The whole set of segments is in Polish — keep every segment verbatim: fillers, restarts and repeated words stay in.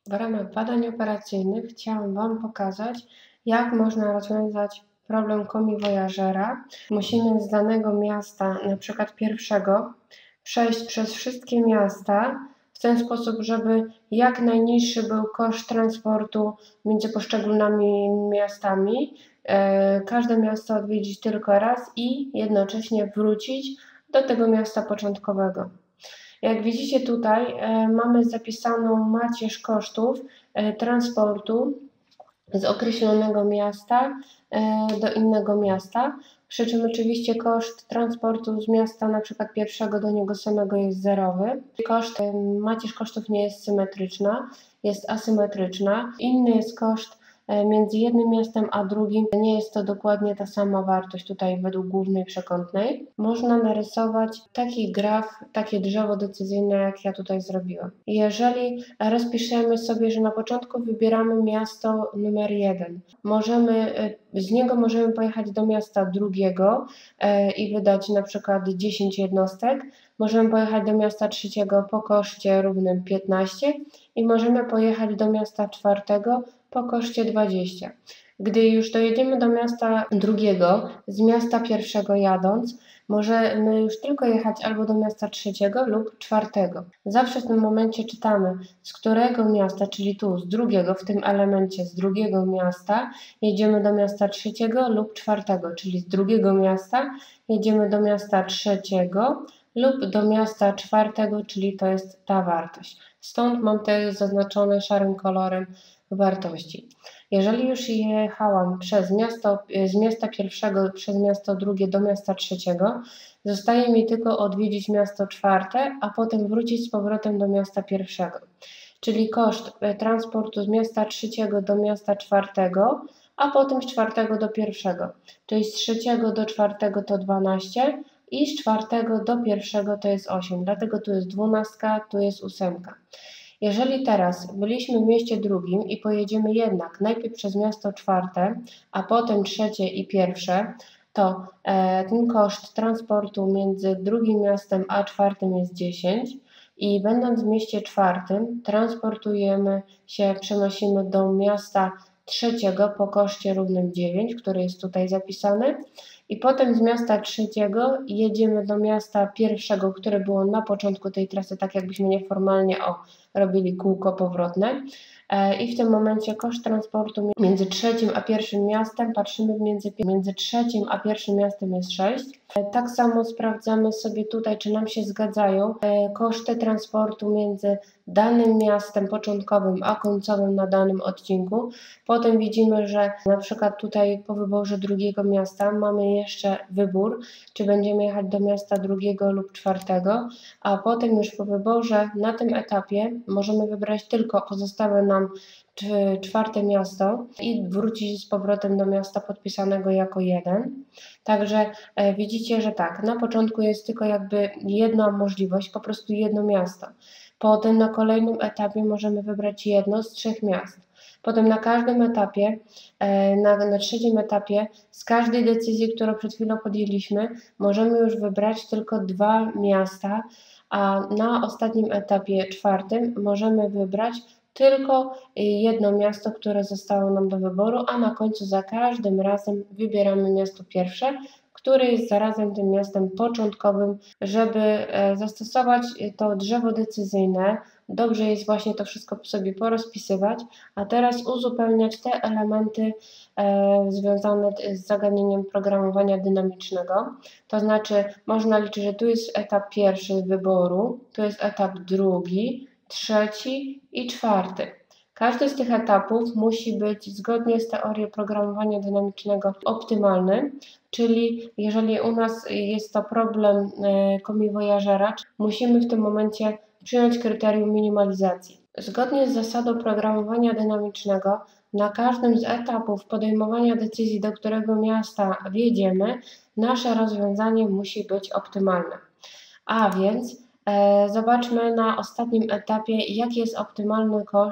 W ramach badań operacyjnych chciałam Wam pokazać, jak można rozwiązać problem komiwojażera. Musimy z danego miasta, na przykład pierwszego, przejść przez wszystkie miasta w ten sposób, żeby jak najniższy był koszt transportu między poszczególnymi miastami. Każde miasto odwiedzić tylko raz i jednocześnie wrócić do tego miasta początkowego. Jak widzicie tutaj e, mamy zapisaną macierz kosztów e, transportu z określonego miasta e, do innego miasta, przy czym oczywiście koszt transportu z miasta na przykład pierwszego do niego samego jest zerowy. Koszt, e, macierz kosztów nie jest symetryczna, jest asymetryczna. Inny jest koszt między jednym miastem a drugim, nie jest to dokładnie ta sama wartość tutaj według głównej przekątnej. Można narysować taki graf, takie drzewo decyzyjne, jak ja tutaj zrobiłam. Jeżeli rozpiszemy sobie, że na początku wybieramy miasto numer jeden, możemy, z niego możemy pojechać do miasta drugiego i wydać na przykład dziesięć jednostek, możemy pojechać do miasta trzeciego po koszcie równym piętnaście i możemy pojechać do miasta czwartego po koszcie dwadzieścia. Gdy już dojedziemy do miasta drugiego, z miasta pierwszego jadąc, możemy już tylko jechać albo do miasta trzeciego lub czwartego. Zawsze w tym momencie czytamy, z którego miasta, czyli tu z drugiego, w tym elemencie z drugiego miasta, jedziemy do miasta trzeciego lub czwartego, czyli z drugiego miasta jedziemy do miasta trzeciego lub do miasta czwartego, czyli to jest ta wartość. Stąd mam te zaznaczone szarym kolorem wartości. Jeżeli już jechałam przez miasto, z miasta pierwszego przez miasto drugie do miasta trzeciego, zostaje mi tylko odwiedzić miasto czwarte, a potem wrócić z powrotem do miasta pierwszego. Czyli koszt transportu z miasta trzeciego do miasta czwartego, a potem z czwartego do pierwszego. Czyli z trzeciego do czwartego to dwanaście i z czwartego do pierwszego to jest osiem. Dlatego tu jest dwunastka, tu jest ósemka. Jeżeli teraz byliśmy w mieście drugim i pojedziemy jednak najpierw przez miasto czwarte, a potem trzecie i pierwsze, to e, ten koszt transportu między drugim miastem a czwartym jest dziesięć i będąc w mieście czwartym transportujemy się, przenosimy do miasta trzeciego po koszcie równym dziewięć, który jest tutaj zapisany. I potem z miasta trzeciego jedziemy do miasta pierwszego, które było na początku tej trasy, tak jakbyśmy nieformalnie o, robili kółko powrotne. I w tym momencie koszt transportu między trzecim a pierwszym miastem, patrzymy między, między trzecim a pierwszym miastem jest sześć. Tak samo sprawdzamy sobie tutaj, czy nam się zgadzają koszty transportu między danym miastem początkowym a końcowym na danym odcinku. Potem widzimy, że na przykład tutaj po wyborze drugiego miasta mamy jeszcze wybór, czy będziemy jechać do miasta drugiego lub czwartego, a potem już po wyborze na tym etapie możemy wybrać tylko pozostałe nam czwarte miasto i wrócić z powrotem do miasta podpisanego jako jeden. Także e, widzicie, że tak, na początku jest tylko jakby jedna możliwość, po prostu jedno miasto. Potem na kolejnym etapie możemy wybrać jedno z trzech miast. Potem na każdym etapie, e, na, na trzecim etapie, z każdej decyzji, którą przed chwilą podjęliśmy, możemy już wybrać tylko dwa miasta, a na ostatnim etapie czwartym możemy wybrać tylko jedno miasto, które zostało nam do wyboru, a na końcu za każdym razem wybieramy miasto pierwsze, które jest zarazem tym miastem początkowym, żeby zastosować to drzewo decyzyjne. Dobrze jest właśnie to wszystko sobie porozpisywać, a teraz uzupełniać te elementy e, związane z zagadnieniem programowania dynamicznego. To znaczy można liczyć, że tu jest etap pierwszy wyboru, tu jest etap drugi, trzeci i czwarty. Każdy z tych etapów musi być zgodnie z teorią programowania dynamicznego optymalny, czyli jeżeli u nas jest to problem komiwojażera, musimy w tym momencie przyjąć kryterium minimalizacji. Zgodnie z zasadą programowania dynamicznego na każdym z etapów podejmowania decyzji, do którego miasta wjedziemy, nasze rozwiązanie musi być optymalne. A więc e, zobaczmy na ostatnim etapie, jaki jest optymalny koszt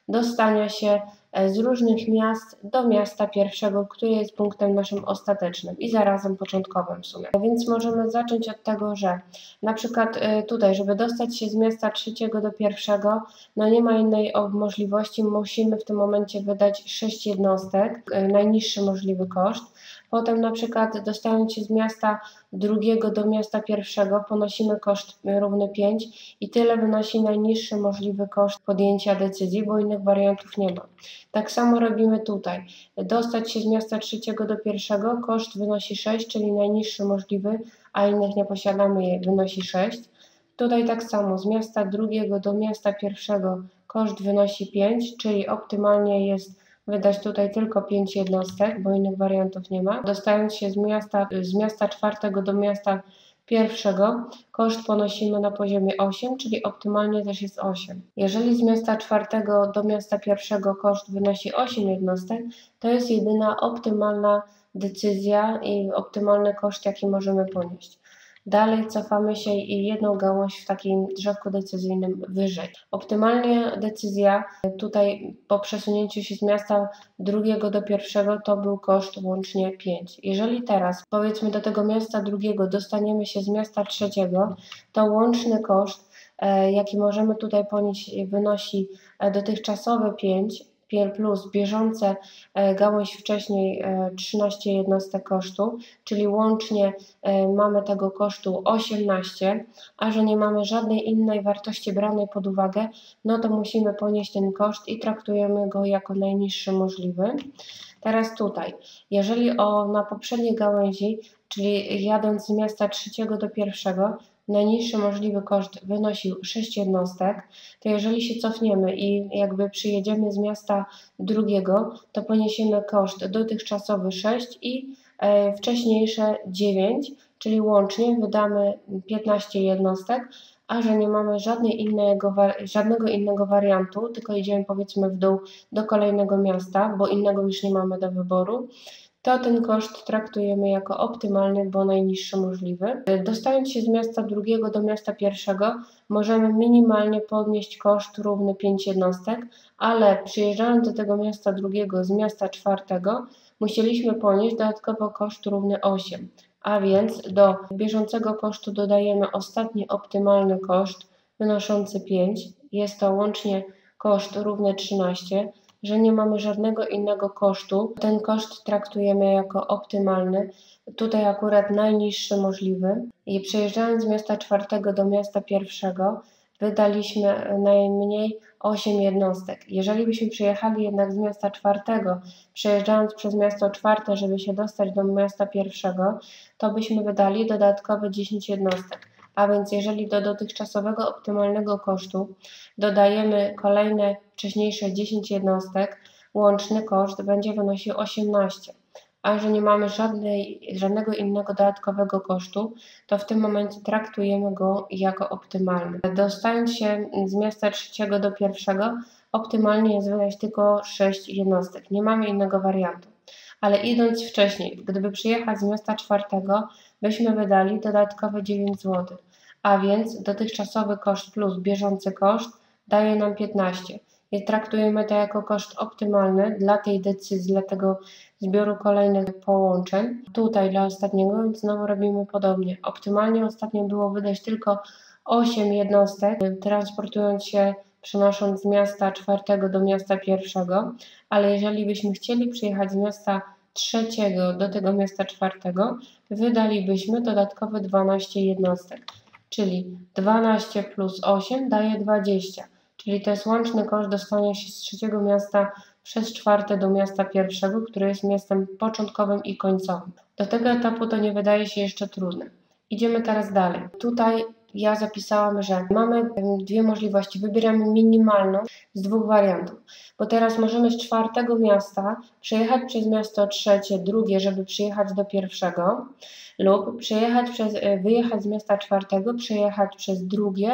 dostania się z różnych miast do miasta pierwszego, które jest punktem naszym ostatecznym i zarazem początkowym w sumie. Więc możemy zacząć od tego, że na przykład tutaj, żeby dostać się z miasta trzeciego do pierwszego, no nie ma innej możliwości, musimy w tym momencie wydać sześć jednostek, najniższy możliwy koszt. Potem na przykład dostając się z miasta drugiego do miasta pierwszego ponosimy koszt równy pięć i tyle wynosi najniższy możliwy koszt podjęcia decyzji, bo innych wariantów nie ma. Tak samo robimy tutaj. Dostać się z miasta trzeciego do pierwszego koszt wynosi sześć, czyli najniższy możliwy, a innych nie posiadamy, wynosi sześć. Tutaj tak samo z miasta drugiego do miasta pierwszego koszt wynosi pięć, czyli optymalnie jest wydać tutaj tylko pięć jednostek, bo innych wariantów nie ma. Dostając się z miasta, z miasta czwartego do miasta pierwszego, koszt ponosimy na poziomie osiem, czyli optymalnie też jest osiem. Jeżeli z miasta czwartego do miasta pierwszego koszt wynosi osiem jednostek, to jest jedyna optymalna decyzja i optymalny koszt, jaki możemy ponieść. Dalej cofamy się i jedną gałąź w takim drzewku decyzyjnym wyżej. Optymalnie decyzja tutaj po przesunięciu się z miasta drugiego do pierwszego to był koszt łącznie pięć. Jeżeli teraz powiedzmy do tego miasta drugiego dostaniemy się z miasta trzeciego, to łączny koszt jaki możemy tutaj ponieść wynosi dotychczasowe pięć plus bieżące gałąź wcześniej trzynaście jednostek kosztu, czyli łącznie mamy tego kosztu osiemnaście, a że nie mamy żadnej innej wartości branej pod uwagę, no to musimy ponieść ten koszt i traktujemy go jako najniższy możliwy. Teraz tutaj, jeżeli o, na poprzedniej gałęzi, czyli jadąc z miasta trzeciego do pierwszego, najniższy możliwy koszt wynosił sześć jednostek, to jeżeli się cofniemy i jakby przyjedziemy z miasta drugiego, to poniesiemy koszt dotychczasowy sześć i e, wcześniejsze dziewięć, czyli łącznie wydamy piętnaście jednostek, a że nie mamy żadnej innego, żadnego innego wariantu, tylko idziemy powiedzmy w dół do kolejnego miasta, bo innego już nie mamy do wyboru, to ten koszt traktujemy jako optymalny, bo najniższy możliwy. Dostając się z miasta drugiego do miasta pierwszego, możemy minimalnie podnieść koszt równy pięć jednostek, ale przyjeżdżając do tego miasta drugiego z miasta czwartego, musieliśmy ponieść dodatkowo koszt równy osiem. A więc do bieżącego kosztu dodajemy ostatni optymalny koszt wynoszący pięć. Jest to łącznie koszt równy trzynaście. Że nie mamy żadnego innego kosztu, ten koszt traktujemy jako optymalny, tutaj akurat najniższy możliwy. I przejeżdżając z miasta czwartego do miasta pierwszego wydaliśmy najmniej osiem jednostek. Jeżeli byśmy przyjechali jednak z miasta czwartego, przejeżdżając przez miasto czwarte, żeby się dostać do miasta pierwszego, to byśmy wydali dodatkowe dziesięć jednostek. A więc jeżeli do dotychczasowego optymalnego kosztu dodajemy kolejne wcześniejsze dziesięć jednostek, łączny koszt będzie wynosił osiemnaście. A że nie mamy żadnej, żadnego innego dodatkowego kosztu, to w tym momencie traktujemy go jako optymalny. Dostając się z miasta trzeciego do pierwszego, optymalnie jest wydać tylko sześć jednostek. Nie mamy innego wariantu. Ale idąc wcześniej, gdyby przyjechać z miasta czwartego, byśmy wydali dodatkowe dziewięć złotych. A więc dotychczasowy koszt plus bieżący koszt daje nam piętnaście. I traktujemy to jako koszt optymalny dla tej decyzji, dla tego zbioru kolejnych połączeń. Tutaj dla ostatniego, więc znowu robimy podobnie. Optymalnie ostatnio było wydać tylko osiem jednostek, transportując się, przenosząc z miasta czwartego do miasta pierwszego, ale jeżeli byśmy chcieli przyjechać z miasta trzeciego do tego miasta czwartego, wydalibyśmy dodatkowe dwanaście jednostek, czyli dwanaście plus osiem daje dwadzieścia, czyli to jest łączny koszt dostania się z trzeciego miasta przez czwarte do miasta pierwszego, które jest miastem początkowym i końcowym. Do tego etapu to nie wydaje się jeszcze trudne. Idziemy teraz dalej. Tutaj ja zapisałam, że mamy dwie możliwości. Wybieramy minimalną z dwóch wariantów, bo teraz możemy z czwartego miasta przejechać przez miasto trzecie, drugie, żeby przyjechać do pierwszego, lub przejechać przez, wyjechać z miasta czwartego, przejechać przez drugie,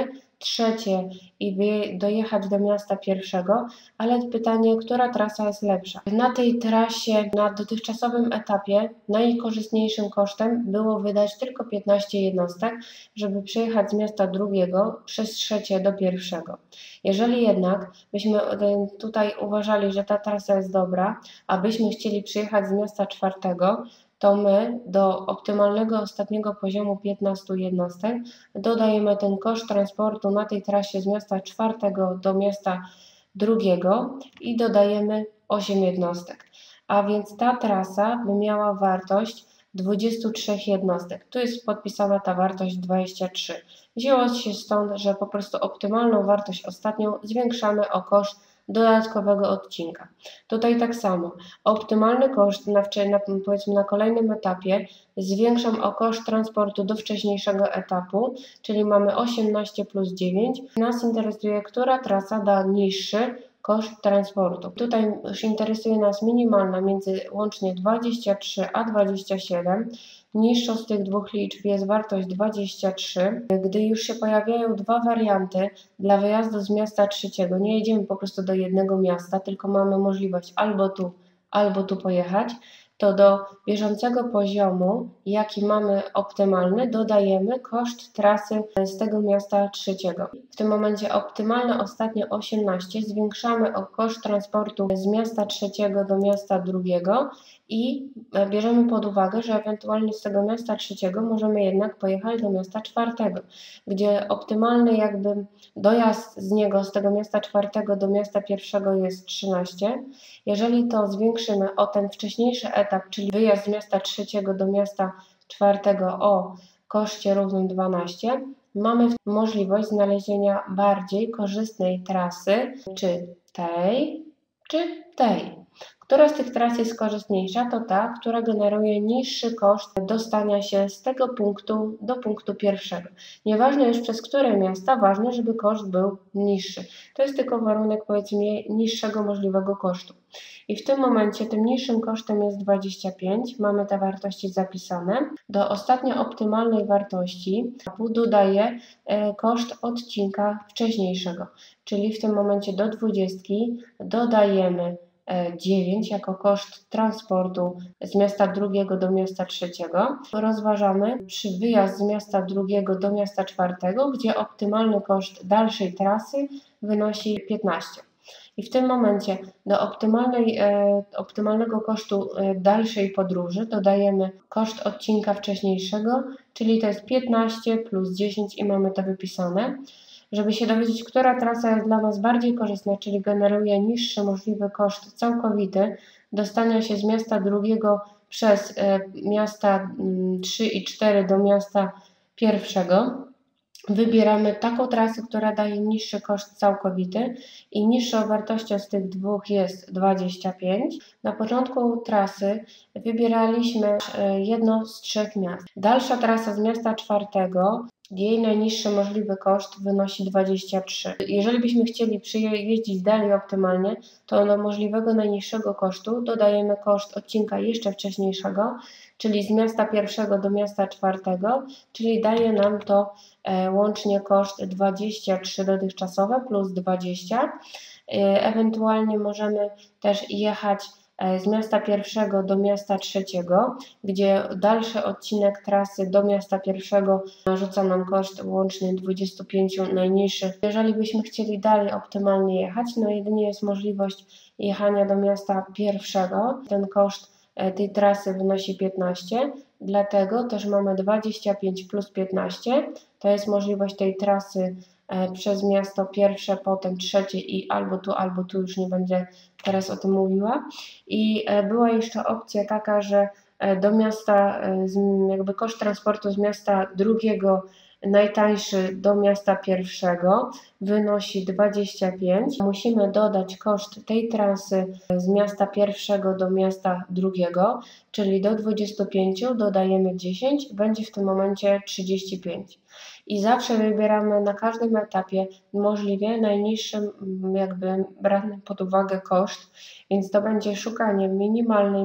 trzecie i dojechać do miasta pierwszego, ale pytanie, która trasa jest lepsza. Na tej trasie, na dotychczasowym etapie najkorzystniejszym kosztem było wydać tylko piętnaście jednostek, żeby przyjechać z miasta drugiego przez trzecie do pierwszego. Jeżeli jednak byśmy tutaj uważali, że ta trasa jest dobra, a byśmy chcieli przyjechać z miasta czwartego, to my do optymalnego ostatniego poziomu piętnastu jednostek dodajemy ten koszt transportu na tej trasie z miasta czwartego do miasta drugiego i dodajemy osiem jednostek. A więc ta trasa by miała wartość dwadzieścia trzy jednostek. Tu jest podpisana ta wartość dwadzieścia trzy. Wzięło się stąd, że po prostu optymalną wartość ostatnią zwiększamy o koszt dodatkowego odcinka. Tutaj tak samo. Optymalny koszt na, na, powiedzmy na kolejnym etapie zwiększam o koszt transportu do wcześniejszego etapu, czyli mamy osiemnaście plus dziewięć. Nas interesuje, która trasa da niższy koszt transportu. Tutaj już interesuje nas minimalna między łącznie dwadzieścia trzy a dwadzieścia siedem. Niższą z tych dwóch liczb jest wartość dwadzieścia trzy. Gdy już się pojawiają dwa warianty dla wyjazdu z miasta trzeciego, nie jedziemy po prostu do jednego miasta, tylko mamy możliwość albo tu, albo tu pojechać, to do bieżącego poziomu, jaki mamy optymalny, dodajemy koszt trasy z tego miasta trzeciego. W tym momencie optymalne ostatnie osiemnaście zwiększamy o koszt transportu z miasta trzeciego do miasta drugiego i bierzemy pod uwagę, że ewentualnie z tego miasta trzeciego możemy jednak pojechać do miasta czwartego, gdzie optymalny jakby dojazd z niego, z tego miasta czwartego do miasta pierwszego jest trzynaście. Jeżeli to zwiększymy o ten wcześniejszy etap, czyli wyjazd z miasta trzeciego do miasta czwartego o koszcie równym dwanaście, mamy możliwość znalezienia bardziej korzystnej trasy, czy tej, czy tej. Która z tych tras jest korzystniejsza? To ta, która generuje niższy koszt dostania się z tego punktu do punktu pierwszego. Nieważne już przez które miasta, ważne, żeby koszt był niższy. To jest tylko warunek, powiedzmy, niższego możliwego kosztu. I w tym momencie tym niższym kosztem jest dwadzieścia pięć. Mamy te wartości zapisane. Do ostatnio optymalnej wartości dodaję koszt odcinka wcześniejszego. Czyli w tym momencie do dwudziestki dodajemy dziewięć jako koszt transportu z miasta drugiego do miasta trzeciego. Rozważamy przy wyjazd z miasta drugiego do miasta czwartego, gdzie optymalny koszt dalszej trasy wynosi piętnaście. I w tym momencie do optymalnej, e, optymalnego kosztu e, dalszej podróży dodajemy koszt odcinka wcześniejszego, czyli to jest piętnaście plus dziesięć i mamy to wypisane. Żeby się dowiedzieć, która trasa jest dla nas bardziej korzystna, czyli generuje niższy możliwy koszt całkowity dostania się z miasta drugiego przez e, miasta trzy i cztery do miasta pierwszego, wybieramy taką trasę, która daje niższy koszt całkowity i niższą wartością z tych dwóch jest dwadzieścia pięć. Na początku trasy wybieraliśmy jedno z trzech miast. Dalsza trasa z miasta czwartego, jej najniższy możliwy koszt wynosi dwadzieścia trzy. Jeżeli byśmy chcieli jeździć dalej optymalnie, to do możliwego najniższego kosztu dodajemy koszt odcinka jeszcze wcześniejszego, czyli z miasta pierwszego do miasta czwartego, czyli daje nam to e, łącznie koszt dwadzieścia trzy dotychczasowe plus dwadzieścia. E, ewentualnie możemy też jechać z miasta pierwszego do miasta trzeciego, gdzie dalszy odcinek trasy do miasta pierwszego narzuca nam koszt łącznie dwadzieścia pięć najniższy. Jeżeli byśmy chcieli dalej optymalnie jechać, no jedynie jest możliwość jechania do miasta pierwszego. Ten koszt tej trasy wynosi piętnaście, dlatego też mamy dwadzieścia pięć plus piętnaście. To jest możliwość tej trasy przez miasto pierwsze, potem trzecie i albo tu, albo tu, już nie będę teraz o tym mówiła. I była jeszcze opcja taka, że do miasta, jakby koszt transportu z miasta drugiego najtańszy do miasta pierwszego wynosi dwadzieścia pięć. Musimy dodać koszt tej trasy z miasta pierwszego do miasta drugiego, czyli do dwudziestu pięciu dodajemy dziesięć, będzie w tym momencie trzydzieści pięć. I zawsze wybieramy na każdym etapie możliwie najniższy, jakby brany pod uwagę koszt, więc to będzie szukanie minimalnej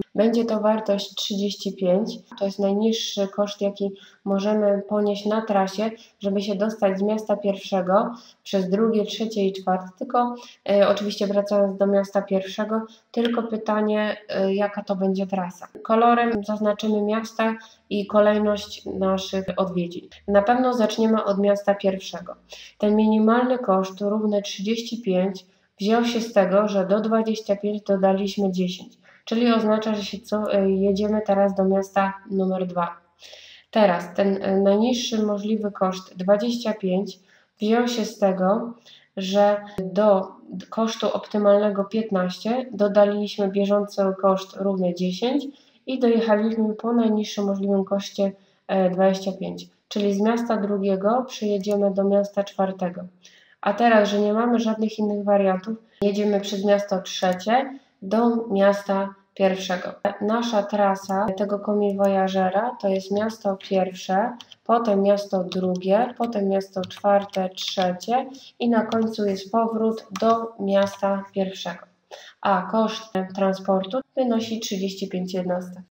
Będzie to wartość trzydzieści pięć. To jest najniższy koszt, jaki możemy ponieść na trasie, żeby się dostać z miasta pierwszego przez drugie, trzecie i czwarte. Tylko e, oczywiście wracając do miasta pierwszego, tylko pytanie, e, jaka to będzie trasa. Kolorem zaznaczymy miasta i kolejność naszych odwiedzin. Na pewno zaczniemy od miasta pierwszego. Ten minimalny koszt równy trzydzieści pięć wziął się z tego, że do dwudziestu pięciu dodaliśmy dziesięć, czyli oznacza, że się co, jedziemy teraz do miasta numer dwa. Teraz ten najniższy możliwy koszt dwadzieścia pięć wziął się z tego, że do kosztu optymalnego piętnaście dodaliśmy bieżący koszt równy dziesięć i dojechaliśmy po najniższym możliwym koszcie dwadzieścia pięć, czyli z miasta drugiego przyjedziemy do miasta czwartego. A teraz, że nie mamy żadnych innych wariantów, jedziemy przez miasto trzecie do miasta pierwszego. Nasza trasa tego komiwojażera to jest miasto pierwsze, potem miasto drugie, potem miasto czwarte, trzecie i na końcu jest powrót do miasta pierwszego. A koszt transportu wynosi trzydzieści pięć jednostek.